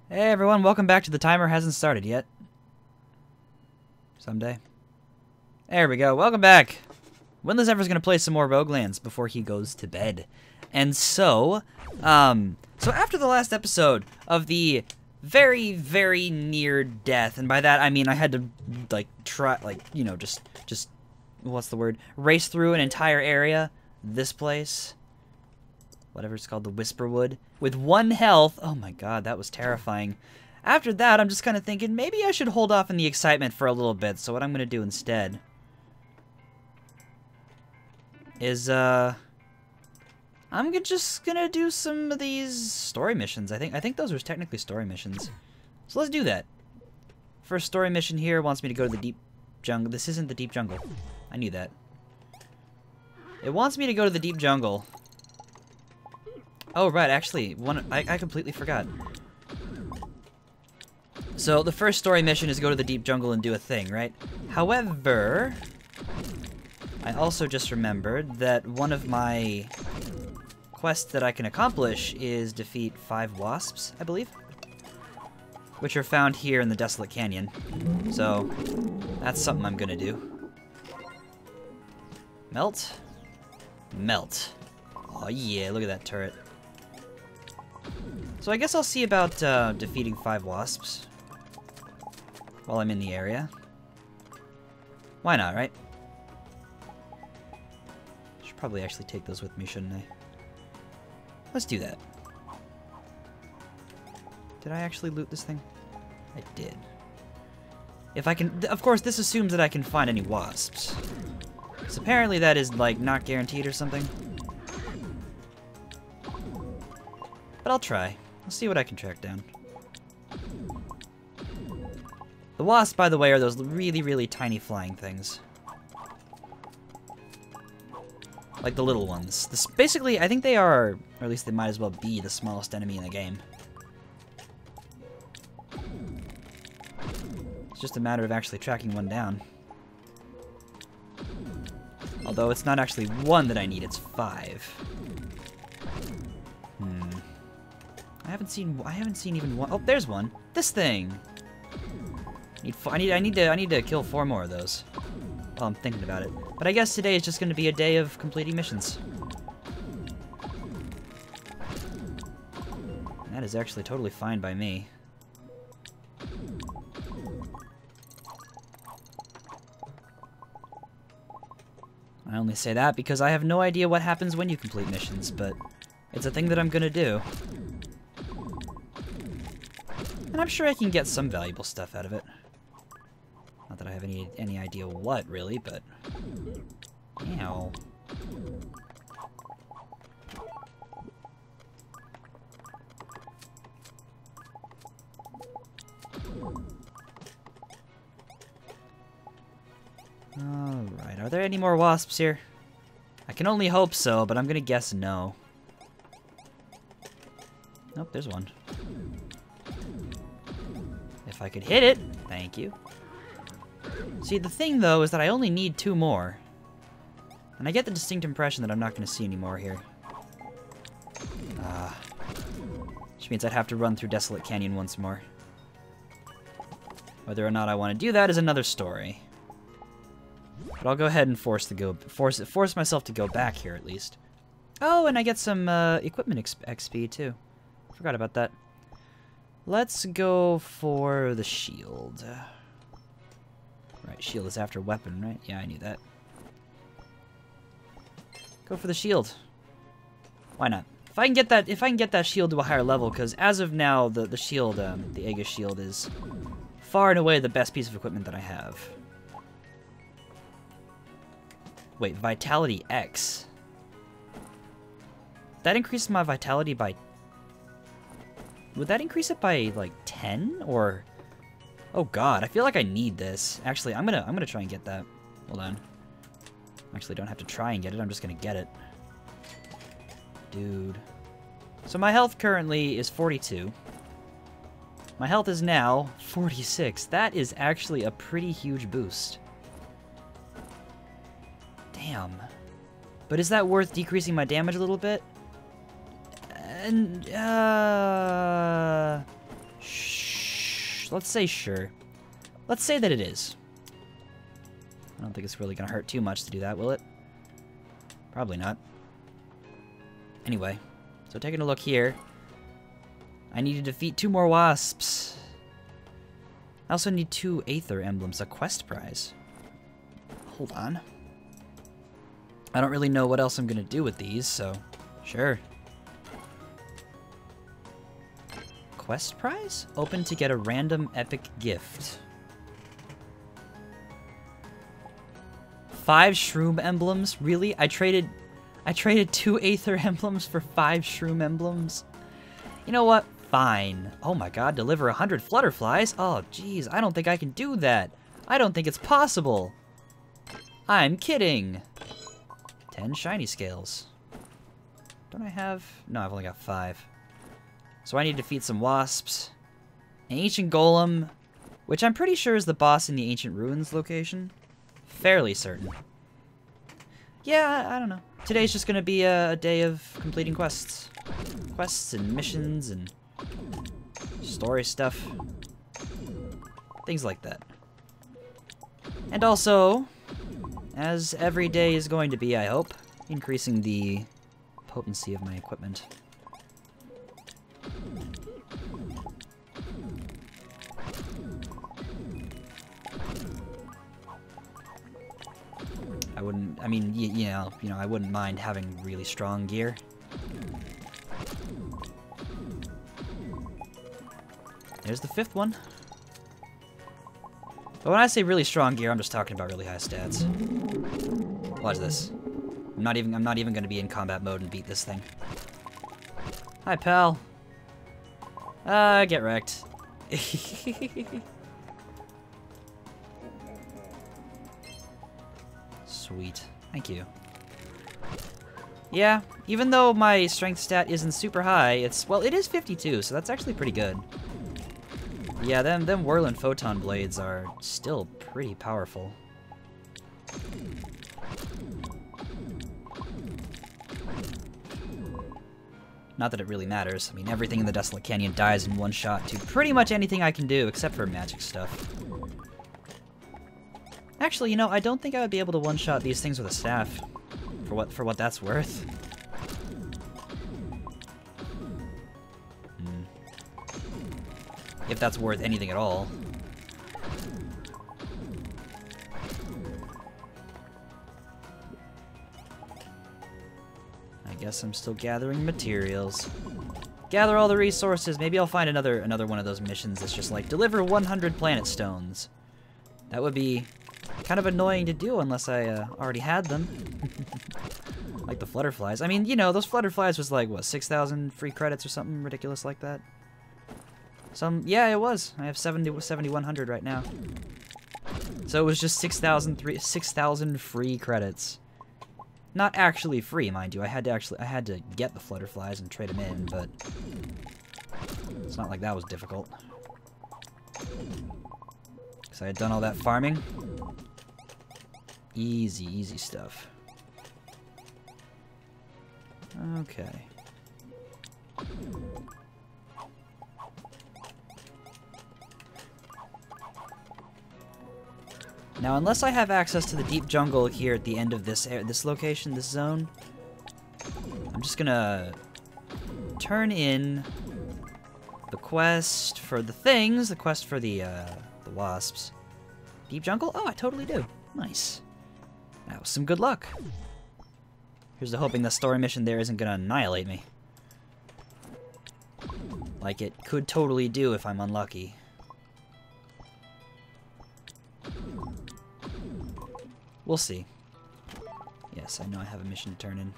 Hey everyone, welcome back to the timer hasn't started yet. Someday. There we go, welcome back. Winless Ever's gonna play some more Roguelands before he goes to bed. And so after the last episode of the very, very near death, and by that I mean I had to, like, try, like, you know, just, what's the word? Race through an entire area, this place, whatever it's called, the Whisperwood, with 1 health. Oh my god, that was terrifying. After that, I'm just kind of thinking, maybe I should hold off on the excitement for a little bit, so what I'm going to do instead is, I'm just gonna do some of these story missions. I think those were technically story missions. So let's do that. First story mission here wants me to go to the deep jungle. This isn't the deep jungle. I knew that. It wants me to go to the deep jungle. Oh, right, actually, I completely forgot. So, the first story mission is go to the deep jungle and do a thing, right? However, I also just remembered that one of my quests that I can accomplish is defeat 5 wasps, I believe, which are found here in the Desolate Canyon. So, that's something I'm gonna do. Melt? Melt. Oh yeah, look at that turret. So I guess I'll see about defeating 5 wasps while I'm in the area. Why not, right? Should probably actually take those with me, shouldn't I? Let's do that. Did I actually loot this thing? I did. If I can... Of course, this assumes that I can find any wasps. So apparently that is, like, not guaranteed or something. But I'll try. I'll see what I can track down. The wasps, by the way, are those really, really tiny flying things. Like the little ones. Basically, I think they are, or at least they might as well be, the smallest enemy in the game. It's just a matter of actually tracking one down. Although it's not actually 1 that I need, it's 5. I haven't seen even 1. Oh, there's one. This thing. I need to kill 4 more of those. While I'm thinking about it. But I guess today is just going to be a day of completing missions. That is actually totally fine by me. I only say that because I have no idea what happens when you complete missions, but it's a thing that I'm gonna do. And I'm sure I can get some valuable stuff out of it. Not that I have any idea what, really, but... Ow. Alright, are there any more wasps here? I can only hope so, but I'm gonna guess no. Nope, there's one. If I could hit it, thank you. See, the thing, though, is that I only need 2 more. And I get the distinct impression that I'm not going to see any more here. Which means I'd have to run through Desolate Canyon once more. Whether or not I want to do that is another story. But I'll go ahead and force myself to go back here, at least. Oh, and I get some equipment XP, too. Forgot about that. Let's go for the shield. Right, shield is after weapon, right? Yeah, I knew that. Go for the shield. Why not? If I can get that shield to a higher level, because as of now, the shield, the Aegis shield is far and away the best piece of equipment that I have. Wait, Vitality X. That increases my vitality by... Would that increase it by, like, 10? Or... Oh god, I feel like I need this. Actually, I'm gonna try and get that. Hold on. Actually, don't have to try and get it, I'm just gonna get it. Dude. So my health currently is 42. My health is now 46. That is actually a pretty huge boost. Damn. But is that worth decreasing my damage a little bit? And, let's say sure. Let's say that it is. I don't think it's really going to hurt too much to do that, will it? Probably not. Anyway, so taking a look here. I need to defeat 2 more wasps. I also need 2 Aether emblems, a quest prize. Hold on. I don't really know what else I'm going to do with these, so sure. Quest prize? Open to get a random epic gift. 5 shroom emblems? Really? I traded 2 Aether emblems for 5 shroom emblems? You know what? Fine. Oh my god, deliver 100 flutterflies? Oh jeez, I don't think I can do that. I don't think it's possible. I'm kidding. 10 shiny scales. Don't I have... No, I've only got 5. So I need to defeat some wasps. An ancient golem, which I'm pretty sure is the boss in the ancient ruins location. Fairly certain. Yeah, I don't know. Today's just gonna be a day of completing quests. Quests and missions and story stuff. Things like that. And also, as every day is going to be, I hope, increasing the potency of my equipment. I mean, you know, I wouldn't mind having really strong gear. There's the 5th one. But when I say really strong gear, I'm just talking about really high stats. Watch this. I'm not even gonna be in combat mode and beat this thing. Hi, pal. Get wrecked. Sweet. Thank you. Yeah, even though my strength stat isn't super high, well, it is 52, so that's actually pretty good. Yeah, them whirling photon blades are still pretty powerful. Not that it really matters. I mean, everything in the Desolate Canyon dies in one shot to pretty much anything I can do, except for magic stuff. Actually, you know, I don't think I would be able to one-shot these things with a staff. For what that's worth. If that's worth anything at all. I guess I'm still gathering materials. Gather all the resources. Maybe I'll find another one of those missions that's just like, deliver 100 planet stones. That would be kind of annoying to do unless I already had them. Like the flutterflies. I mean, you know, those flutterflies was like, what, 6,000 free credits or something ridiculous like that? Yeah, it was. I have 7,100 right now. So it was just 6,000 free credits. Not actually free, mind you. I had to get the flutterflies and trade them in, but it's not like that was difficult. Because I had done all that farming. Easy, easy stuff. Okay. Now, unless I have access to the deep jungle here at the end of this location, this zone, I'm just gonna turn in the quest for the things, the quest for the wasps. Deep jungle? Oh, I totally do. Nice. That was some good luck. Here's to hoping the story mission there isn't gonna annihilate me. Like it could totally do if I'm unlucky. We'll see. Yes, I know I have a mission to turn in.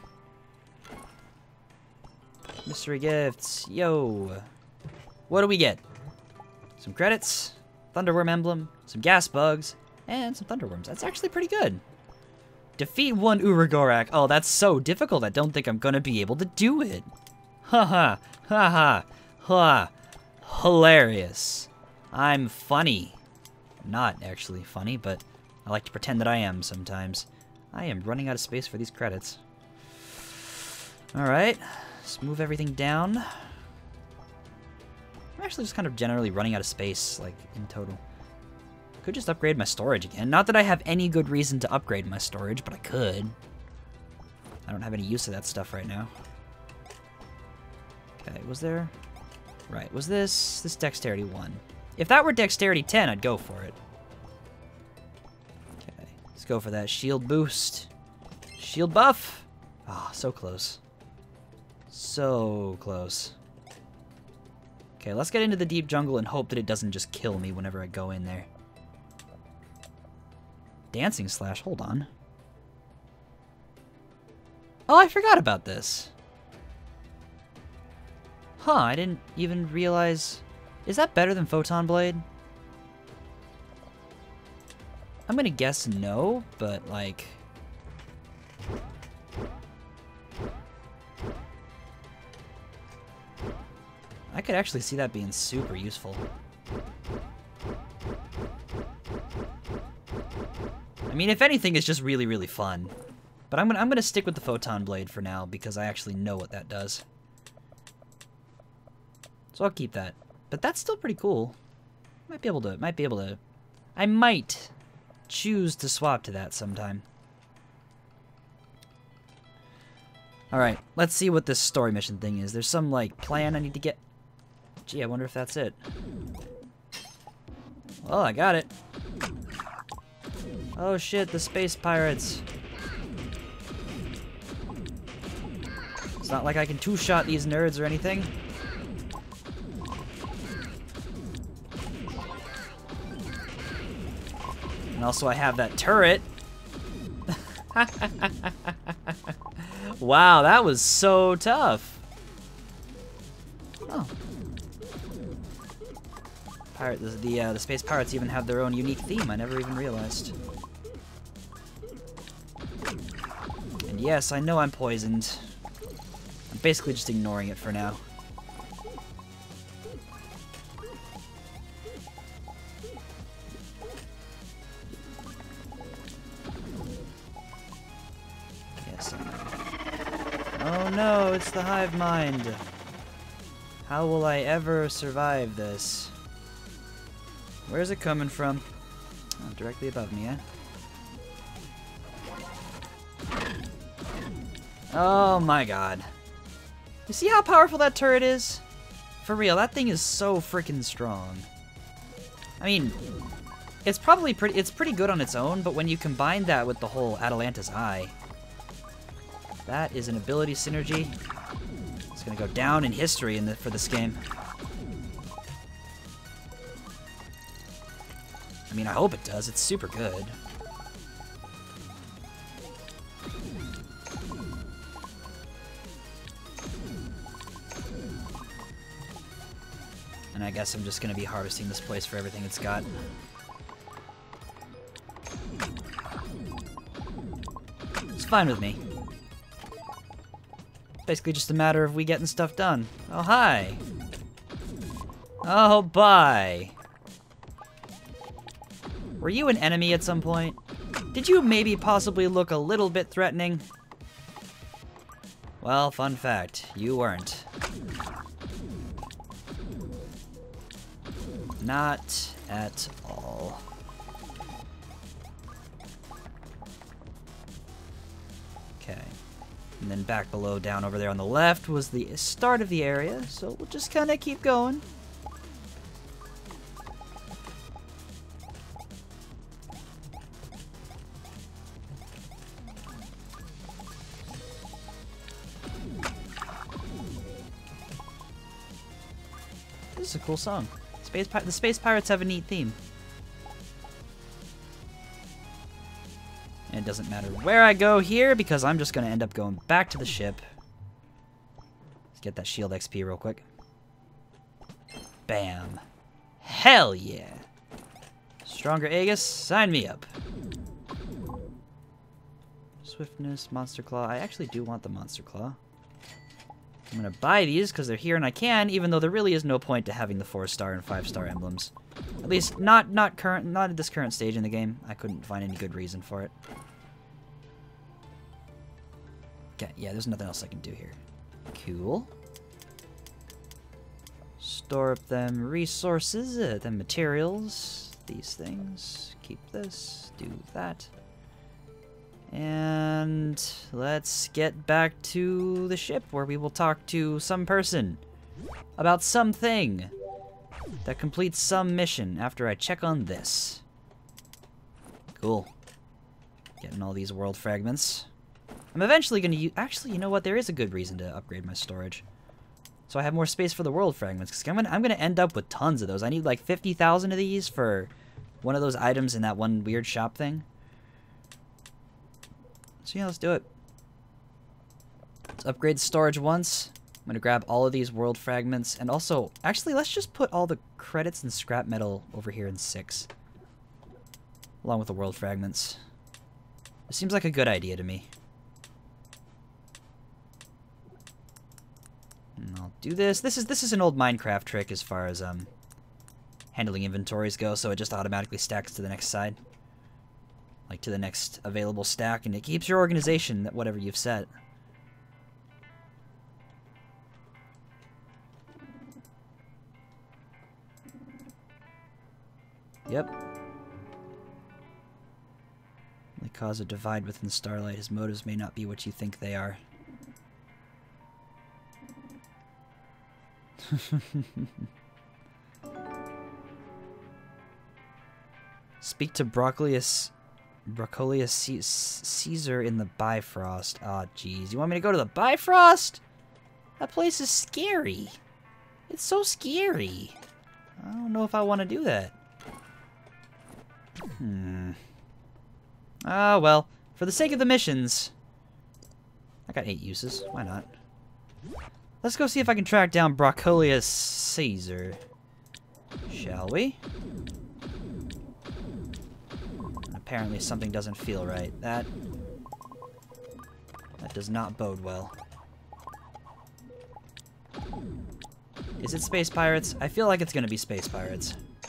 Mystery gifts. Yo. What do we get? Some credits, Thunderworm emblem, some gas bugs, and some thunderworms. That's actually pretty good. Defeat 1 Uragorak. Oh, that's so difficult. I don't think I'm gonna be able to do it. Haha. Haha. Ha. Hilarious. I'm funny. Not actually funny, but I like to pretend that I am sometimes. I am running out of space for these credits. Alright. Let's move everything down. actually just kind of generally running out of space, like, in total. Could just upgrade my storage again. Not that I have any good reason to upgrade my storage, but I could. I don't have any use of that stuff right now. Okay, was there... Right, was this Dexterity 1? If that were Dexterity 10, I'd go for it. Okay, let's go for that shield boost. Shield buff! Ah, oh, so close. So close. Okay, let's get into the deep jungle and hope that it doesn't just kill me whenever I go in there. Dancing slash, hold on. Oh, I forgot about this. Huh, I didn't even realize... Is that better than Photon Blade? I'm gonna guess no, but like... I could actually see that being super useful. I mean, if anything, it's just really, really fun. But I'm gonna stick with the Photon Blade for now because I actually know what that does. So I'll keep that. But that's still pretty cool. Might be able to. I might choose to swap to that sometime. Alright, let's see what this story mission thing is. There's some, like, plan I need to get. Gee, I wonder if that's it. Well, I got it. Oh shit, the space pirates. It's not like I can two-shot these nerds or anything. And also I have that turret. Wow, that was so tough. Oh. The space pirates even have their own unique theme. I never even realized. And yes, I know I'm poisoned. I'm basically just ignoring it for now. Oh no, it's the hive mind. How will I ever survive this? Where's it coming from? Oh, directly above me, eh? Oh my god. You see how powerful that turret is? For real, that thing is so freaking strong. I mean, it's pretty good on its own, but when you combine that with the whole Atalanta's Eye, that is an ability synergy. It's gonna go down in history for this game. I mean, I hope it does. It's super good. And I guess I'm just gonna be harvesting this place for everything it's got. It's fine with me. Basically just a matter of we getting stuff done. Oh, hi. Oh, bye. Were you an enemy at some point? Did you maybe possibly look a little bit threatening? Well, fun fact, you weren't. Not at all. Okay. And then back below, down over there on the left, was the start of the area, so we'll just kind of keep going. This is a cool song. The Space Pirates have a neat theme. And it doesn't matter where I go here, because I'm just going to end up going back to the ship. Let's get that shield XP real quick. Bam. Hell yeah. Stronger Aegis, sign me up. Swiftness, Monster Claw. I actually do want the Monster Claw. I'm going to buy these because they're here and I can, even though there really is no point to having the 4-star and 5-star emblems. At least not at this current stage in the game. I couldn't find any good reason for it. Okay, yeah, there's nothing else I can do here. Cool. store up them resources, them materials, these things. Keep this, do that. And let's get back to the ship where we will talk to some person about something that completes some mission after I check on this. Cool. Getting all these world fragments. I'm eventually going to use... Actually, you know what? There is a good reason to upgrade my storage. So I have more space for the world fragments. Because I'm gonna end up with tons of those. I need like 50,000 of these for one of those items in that one weird shop thing. So yeah, let's do it. Let's upgrade storage once. I'm gonna grab all of these world fragments. And also, actually, let's just put all the credits and scrap metal over here in 6. Along with the world fragments. It seems like a good idea to me. And I'll do this. This is an old Minecraft trick as far as handling inventories go, so it just automatically stacks to the next side. Like to the next available stack, and it keeps your organization at whatever you've set. Yep. May cause a divide within Starlight. His motives may not be what you think they are. Speak to Broccolius Caesar in the Bifrost. Aw, jeez. You want me to go to the Bifrost? That place is scary. It's so scary. I don't know if I want to do that. Ah, well. For the sake of the missions. I got 8 uses. Why not? Let's go see if I can track down Broccolius Caesar. Shall we? Apparently something doesn't feel right. That does not bode well. Is it Space Pirates? I feel like it's gonna be Space Pirates.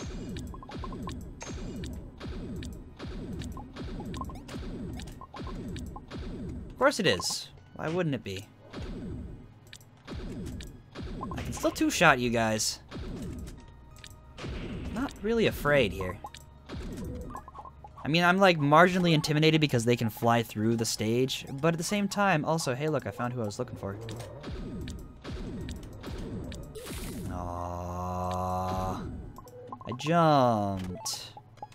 Of course it is. Why wouldn't it be? I can still two-shot you guys. Not really afraid here. I mean, I'm like marginally intimidated because they can fly through the stage, but at the same time, also, hey look, I found who I was looking for. Aww. I jumped.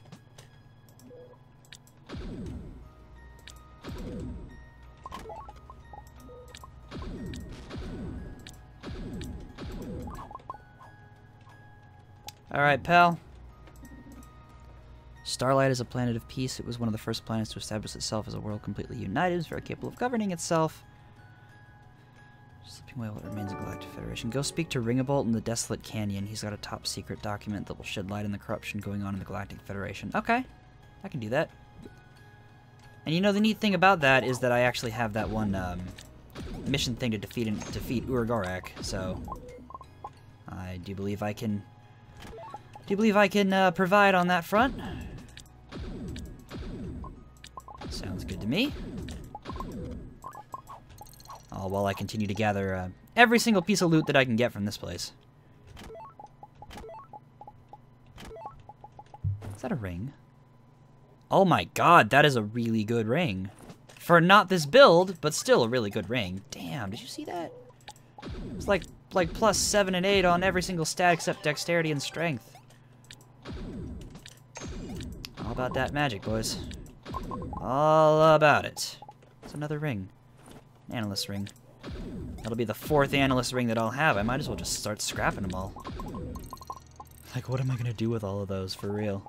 Alright, pal. Starlight is a planet of peace. It was one of the first planets to establish itself as a world completely united. It's very capable of governing itself. Slipping away what remains of the Galactic Federation. Go speak to Ringabolt in the Desolate Canyon. He's got a top secret document that will shed light on the corruption going on in the Galactic Federation. Okay, I can do that. And you know, the neat thing about that is that I actually have that one mission thing to defeat Uragorak. So I do believe I can. Provide on that front. Sounds good to me. All while I continue to gather every single piece of loot that I can get from this place. Is that a ring? Oh my god, that is a really good ring. For not this build, but still a really good ring. Damn, did you see that? It's like plus 7 and 8 on every single stat except dexterity and strength. All about that magic, boys. All about it. It's another ring. Analyst ring. That'll be the 4th analyst ring that I'll have. I might as well just start scrapping them all. Like, what am I gonna do with all of those, for real?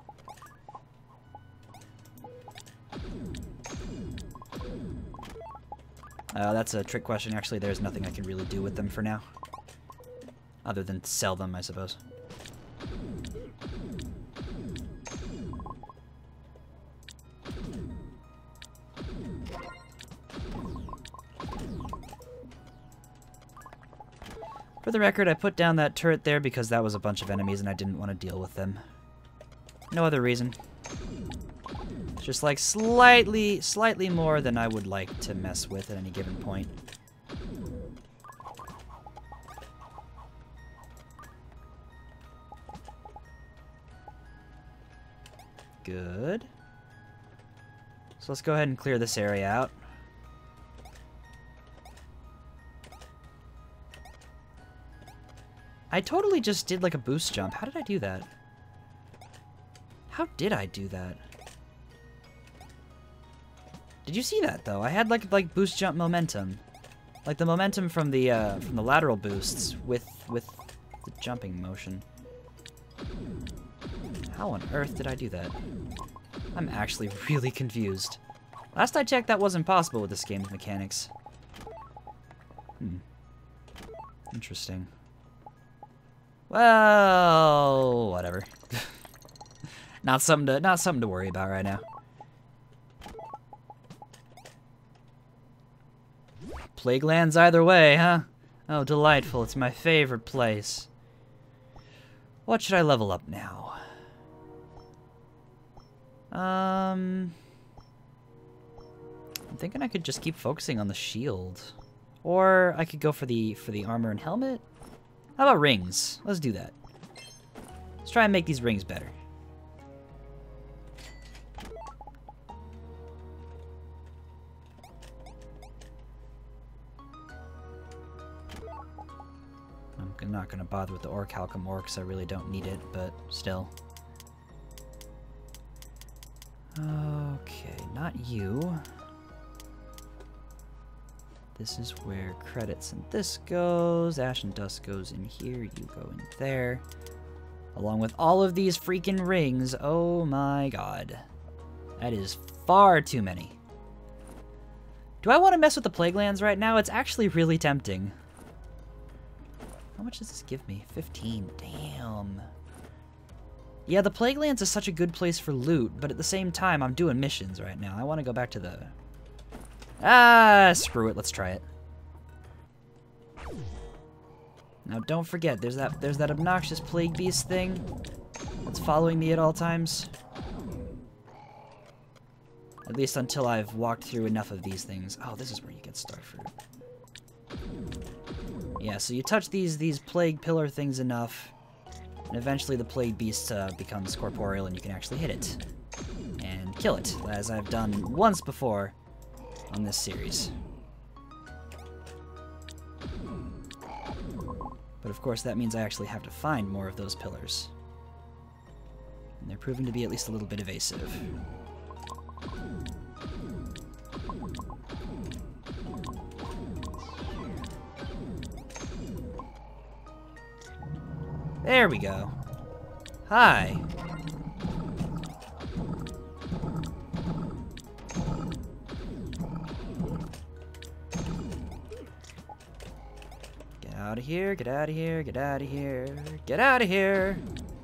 That's a trick question. Actually, there's nothing I can really do with them for now. Other than sell them, I suppose. For the record, I put down that turret there because that was a bunch of enemies and I didn't want to deal with them. No other reason. Just like slightly more than I would like to mess with at any given point. good. So let's go ahead and clear this area out. I totally just did like a boost jump. How did I do that? How did I do that? Did you see that though? I had like boost jump momentum, like the momentum from the lateral boosts with the jumping motion. How on earth did I do that? I'm actually really confused. Last I checked, that wasn't possible with this game's mechanics. Interesting. Well, whatever. Not something to worry about right now. Plaguelands either way, huh? Oh, delightful. It's my favorite place. What should I level up now? I'm thinking I could just keep focusing on the shield. Or I could go for the armor and helmet. How about rings? Let's do that. Let's try and make these rings better. I'm not going to bother with the Orichalcum ore because I really don't need it, but still. Okay, not you. This is where credits and this goes. Ash and dust goes in here. You go in there. Along with all of these freaking rings. Oh my god. That is far too many. Do I want to mess with the Plaguelands right now? It's actually really tempting. How much does this give me? 15. Damn. Yeah, the Plaguelands is such a good place for loot, but at the same time, I'm doing missions right now. I want to go back to the... Ah, screw it. Let's try it. Now, don't forget, there's that obnoxious plague beast thing that's following me at all times. At least until I've walked through enough of these things. Oh, this is where you get starfruit. Yeah, so you touch these plague pillar things enough, and eventually the plague beast becomes corporeal and you can actually hit it and kill it, as I've done once before on this series. But of course that means I actually have to find more of those pillars. And they're proving to be at least a little bit evasive. There we go. Hi. Get out of here, get out of here, get out of here, get out of here.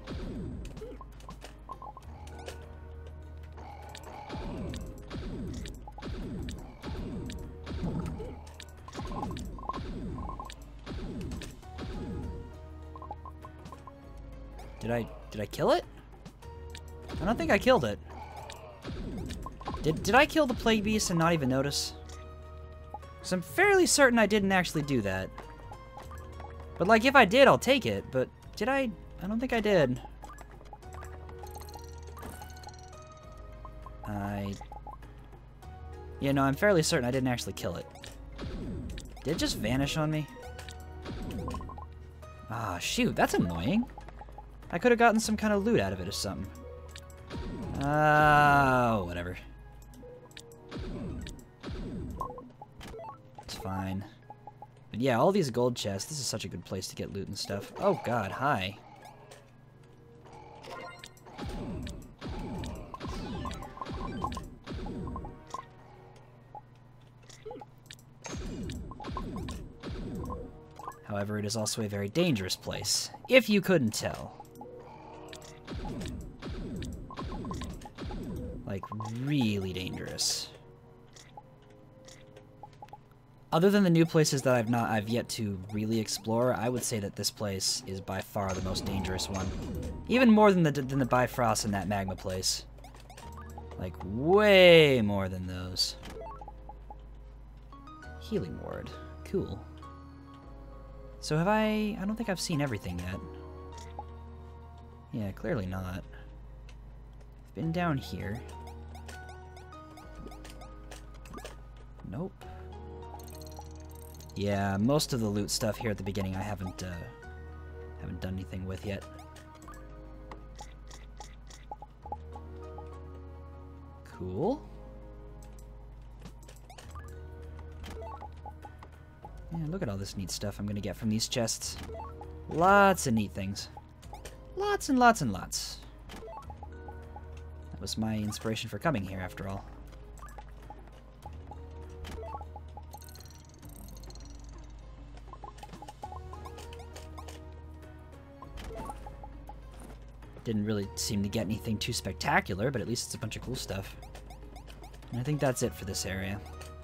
Did I kill it? I don't think I killed it. Did I kill the plague beast and not even notice? So I'm fairly certain I didn't actually do that. But like if I did, I'll take it. But did I? I don't think I did. Yeah, no, I'm fairly certain I didn't actually kill it. Did it just vanish on me? Ah, shoot, that's annoying. I could have gotten some kind of loot out of it or something. Whatever. It's fine. But yeah, all these gold chests, this is such a good place to get loot and stuff. Oh god, hi. However, it is also a very dangerous place, if you couldn't tell. Like, really dangerous. Other than the new places that I've yet to really explore, I would say that this place is by far the most dangerous one. Even more than the Bifrost and that magma place. Like, way more than those. Healing ward. Cool. So have I don't think I've seen everything yet. Yeah, clearly not. I've been down here. Nope. Yeah, most of the loot stuff here at the beginning I haven't done anything with yet. Cool. Yeah, look at all this neat stuff I'm gonna get from these chests. Lots of neat things. Lots and lots and lots. That was my inspiration for coming here, after all. Didn't really seem to get anything too spectacular, but at least it's a bunch of cool stuff. And I think that's it for this area.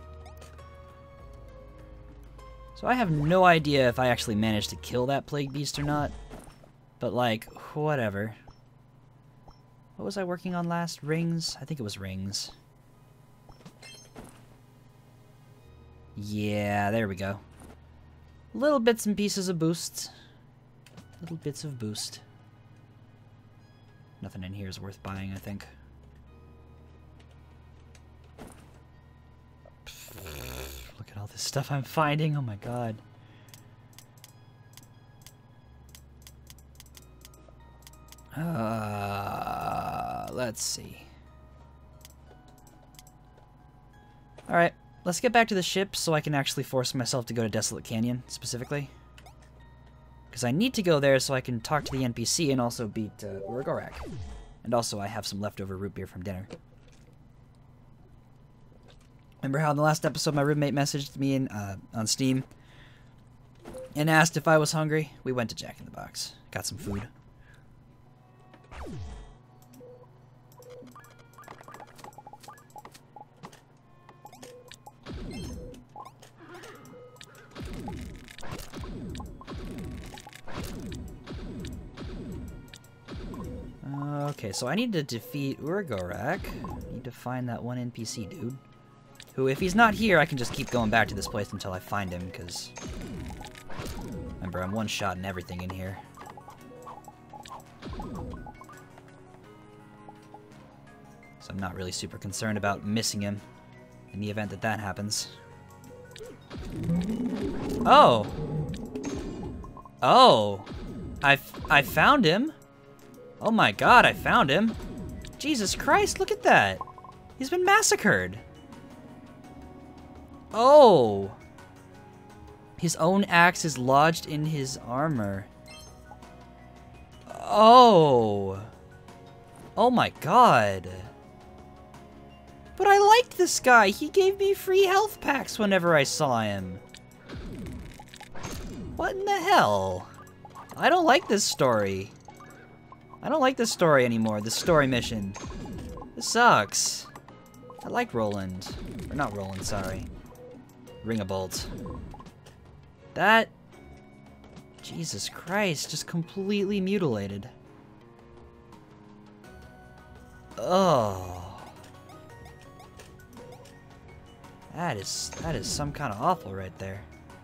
So I have no idea if I actually managed to kill that plague beast or not. But, like, whatever. What was I working on last? Rings? I think it was rings. Yeah, there we go. Little bits and pieces of boost. Little bits of boost. Nothing in here is worth buying, I think. Look at all this stuff I'm finding. Oh my god. Let's see. Alright, let's get back to the ship so I can actually force myself to go to Desolate Canyon, specifically. Because I need to go there so I can talk to the NPC and also beat Roguelands. And also I have some leftover root beer from dinner. Remember how in the last episode my roommate messaged me on Steam and asked if I was hungry? We went to Jack in the Box. Got some food. Okay, so I need to defeat Urgorak. I need to find that one NPC dude. Who, if he's not here, I can just keep going back to this place until I find him, because... Remember, I'm one-shotting everything in here. So I'm not really super concerned about missing him in the event that that happens. Oh! Oh! I found him! Oh my god, I found him! Jesus Christ, look at that! He's been massacred! Oh! His own axe is lodged in his armor. Oh! Oh my god! But I liked this guy! He gave me free health packs whenever I saw him! What in the hell? I don't like this story. I don't like this story anymore, this story mission. This sucks. I like Roland. Or not Roland, sorry. Ring-a-Bolt. That... Jesus Christ, just completely mutilated. Oh. That is some kind of awful right there.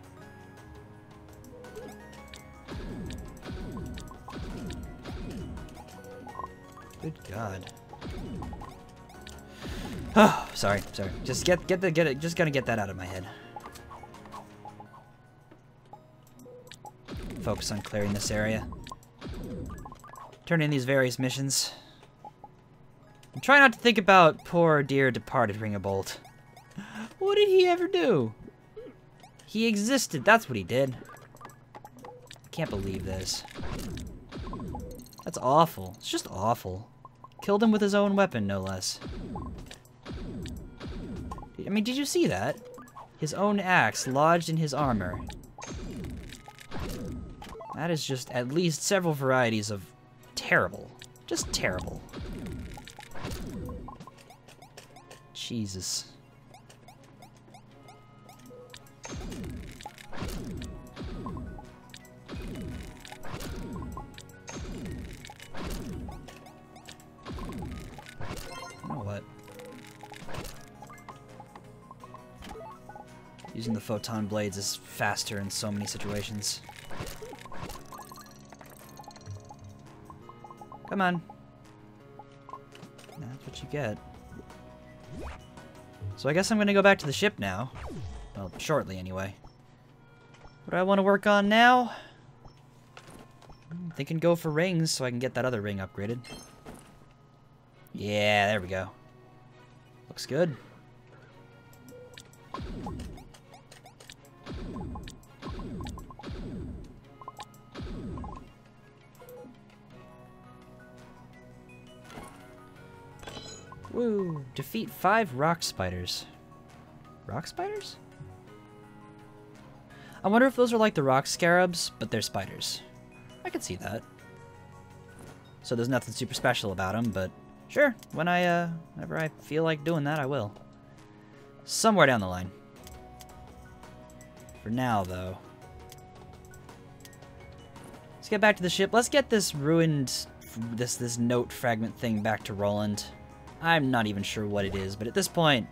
Good God. Oh, sorry. Just just gotta get that out of my head. Focus on clearing this area. Turn in these various missions. And try not to think about poor dear departed Ring-a-Bolt. What did he ever do? He existed, that's what he did. I can't believe this. That's awful. It's just awful. Killed him with his own weapon, no less. I mean, did you see that? His own axe lodged in his armor. That is just at least several varieties of terrible. Just terrible. Jesus. Using the photon blades is faster in so many situations. Come on. That's what you get. So I guess I'm gonna go back to the ship now. Well, shortly anyway. What do I want to work on now? I'm thinking go for rings so I can get that other ring upgraded. Yeah, there we go. Looks good. Woo! Defeat 5 rock spiders. Rock spiders? I wonder if those are like the rock scarabs, but they're spiders. I could see that. So there's nothing super special about them, but sure, whenever I feel like doing that, I will. Somewhere down the line. For now, though. Let's get back to the ship. Let's get this ruined, this note fragment thing back to Roland. I'm not even sure what it is, but at this point,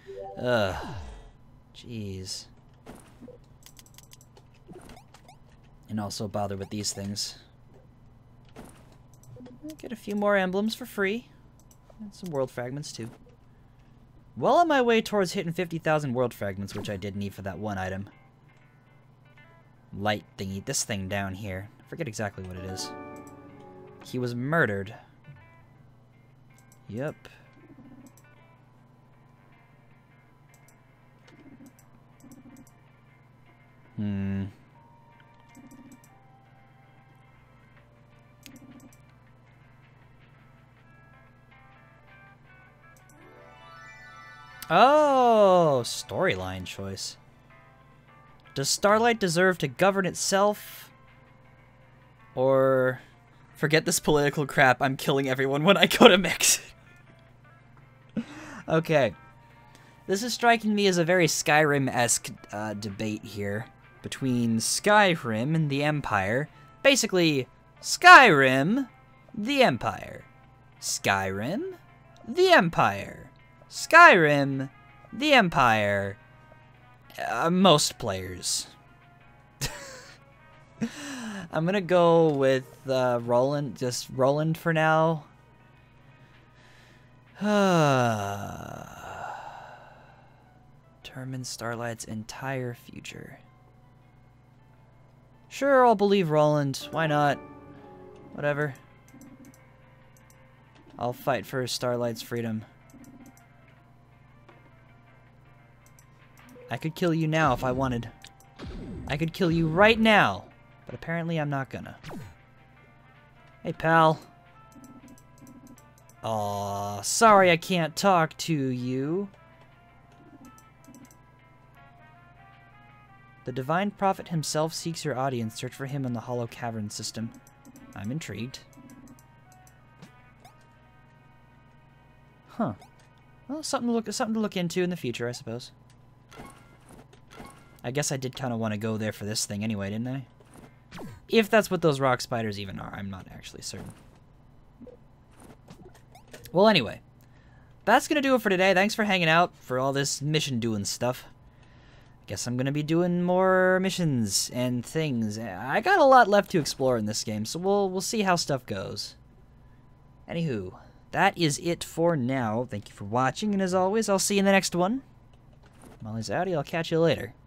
jeez. And also bother with these things. Get a few more emblems for free. And some world fragments, too. Well on my way towards hitting 50,000 world fragments, which I did need for that one item. Light thingy. This thing down here. I forget exactly what it is. He was murdered. Yep. Oh, storyline choice. Does Starlight deserve to govern itself? Or forget this political crap, I'm killing everyone when I go to Mexico. Okay. This is striking me as a very Skyrim-esque debate here between Skyrim and the Empire. Basically, Skyrim, the Empire. Skyrim, the Empire. Skyrim, the Empire. Most players. I'm gonna go with Roland, just Roland for now. Determine Starlight's entire future. Sure, I'll believe Roland. Why not? Whatever. I'll fight for Starlight's freedom. I could kill you now if I wanted. I could kill you right now. But apparently I'm not gonna. Hey, pal. Aw, sorry I can't talk to you. The Divine Prophet himself seeks your audience. Search for him in the Hollow Cavern system. I'm intrigued. Huh. Well, something to look into in the future, I suppose. I guess I did kind of want to go there for this thing anyway, didn't I? If that's what those rock spiders even are, I'm not actually certain. Well, anyway. That's going to do it for today. Thanks for hanging out for all this mission doing stuff. Guess I'm going to be doing more missions and things. I got a lot left to explore in this game, so we'll see how stuff goes. Anywho, that is it for now. Thank you for watching, and as always, I'll see you in the next one. Molly's outie. I'll catch you later.